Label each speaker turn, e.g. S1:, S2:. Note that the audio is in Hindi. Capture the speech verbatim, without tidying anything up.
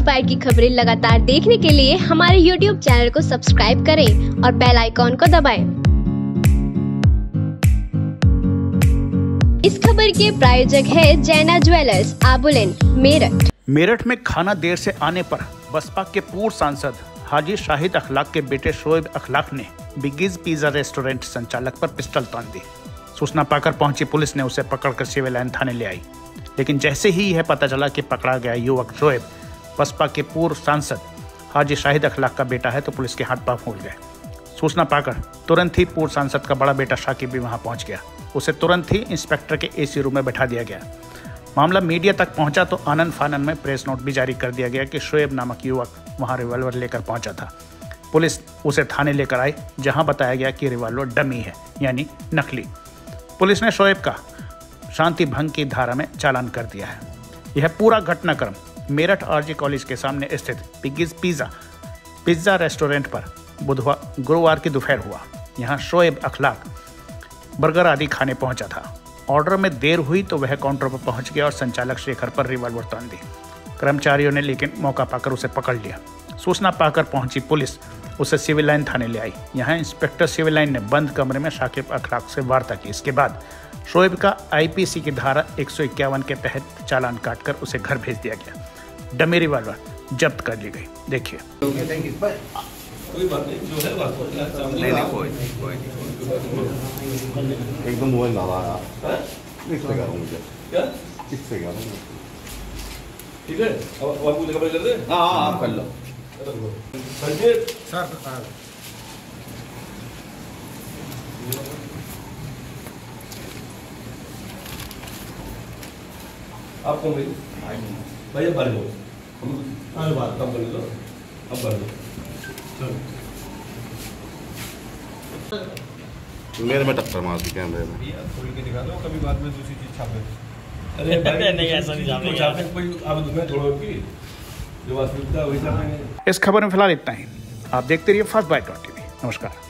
S1: इंस्पायर की खबरें लगातार देखने के लिए हमारे यूट्यूब चैनल को सब्सक्राइब करें और बेल आइकॉन को दबाएं। इस खबर के प्रायोजक है जैना ज्वेलर्स, आबुलेन, मेरठ।
S2: मेरठ में खाना देर से आने पर बसपा के पूर्व सांसद हाजी शाहिद अखलाक के बेटे शोएब अखलाक ने बिगीज पिज्जा रेस्टोरेंट संचालक पर पिस्टल तान दी। सूचना पाकर पहुंची पुलिस ने उसे पकड़कर सिविल लाइन थाने ले आई, लेकिन जैसे ही यह पता चला कि पकड़ा गया युवक शोएब बसपा के पूर्व सांसद हाजी शाहिद अखलाक का बेटा है तो पुलिस के हाथ पांव फूल गए। सूचना पाकर तुरंत ही पूर्व सांसद का बड़ा बेटा शाकिब भी वहां पहुंच गया। उसे तुरंत ही इंस्पेक्टर के एसी रूम में बैठा दिया गया। मामला मीडिया तक पहुंचा तो आनन फानन में प्रेस नोट भी जारी कर दिया गया कि शोएब नामक युवक वहां रिवॉल्वर लेकर पहुंचा था। पुलिस उसे थाने लेकर आई, जहां बताया गया कि रिवॉल्वर डमी है, यानी नकली। पुलिस ने शोएब का शांति भंग की धारा में चालान कर दिया है। यह पूरा घटनाक्रम मेरठ आरजी कॉलेज के सामने स्थित बिगीज पिज्जा पिज्जा रेस्टोरेंट पर बुधवार गुरुवार की दोपहर हुआ। यहाँ शोएब अखलाक बर्गर आदि खाने पहुंचा था। ऑर्डर में देर हुई तो वह काउंटर पर पहुंच गया और संचालक शेखर पर रिवॉल्वर तान दी। कर्मचारियों ने लेकिन मौका पाकर उसे पकड़ लिया। सूचना पाकर पहुंची पुलिस उसे सिविल लाइन थाने ले आई। यहाँ इंस्पेक्टर सिविल लाइन ने बंद कमरे में शाकिब अखलाक से वार्ता की। इसके बाद शोएब का आईपीसी की धारा एक सौ इक्यावन के तहत चालान काटकर उसे घर भेज दिया गया। डमी रिवॉल्वर जब्त कर ली गई। देखिए।
S3: कोई बात नहीं, जो है बात नहीं नहीं कोई कोई
S4: एकदम मोबाइल ना आया इससे करूँ मुझे
S3: क्या
S4: इससे करूँ
S3: ठीक है। अब अब आपको खबर कर दे।
S4: हाँ हाँ आप कर लो
S3: संजय
S4: सर।
S3: आप कौन भाई भाई अब भर लो हम बात कम कर लो अब भर लो
S4: मेरे में टक्कर मार दी कैमरे में।
S3: खोल के दिखा दो, कभी बाद में दूसरी चीज छापे। अरे भाई नहीं ऐसा नहीं छापे, कोई आप दुकान तोड़ो की जो वास्तविकता वही छापेंगे।
S2: इस खबर में फिलहाल इतना ही। आप देखते रहिए फास्ट बाइट डॉट टीवी। नमस्कार।